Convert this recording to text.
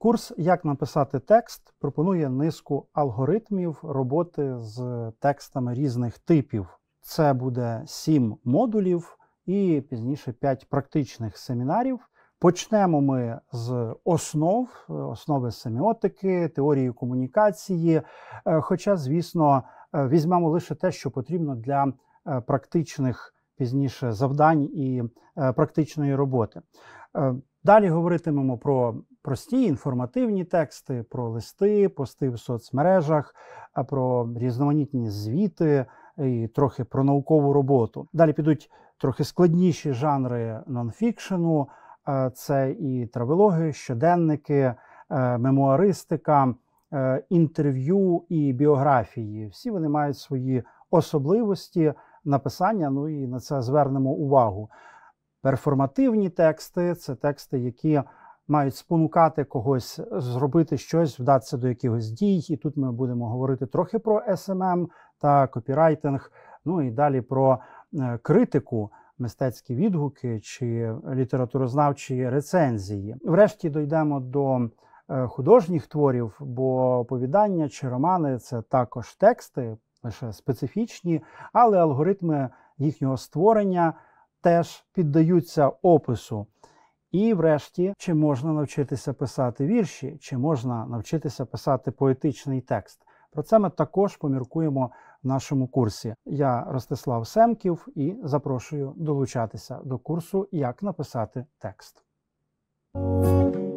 Курс «Як написати текст» пропонує низку алгоритмів роботи з текстами різних типів. Це буде 7 модулів і пізніше 5 практичних семінарів. Почнемо ми з основи семіотики, теорії комунікації, хоча, звісно, візьмемо лише те, що потрібно для практичних пізніше завдань і практичної роботи. Далі говоритимемо про прості інформативні тексти, про листи, пости в соцмережах, про різноманітні звіти і трохи про наукову роботу. Далі підуть трохи складніші жанри нонфікшену, це і травелоги, щоденники, мемуаристика, інтерв'ю і біографії. Всі вони мають свої особливості написання, ну і на це звернемо увагу. Перформативні тексти – це тексти, які мають спонукати когось зробити щось, вдатися до якихось дій. І тут ми будемо говорити трохи про SMM та копірайтинг, ну і далі про критику, мистецькі відгуки чи літературознавчі рецензії. Врешті дійдемо до художніх творів, бо оповідання чи романи – це також тексти, лише специфічні, але алгоритми їхнього створення теж піддаються опису. І врешті, чи можна навчитися писати вірші, чи можна навчитися писати поетичний текст. Про це ми також поміркуємо в нашому курсі. Я Ростислав Семків і запрошую долучатися до курсу «Як написати текст».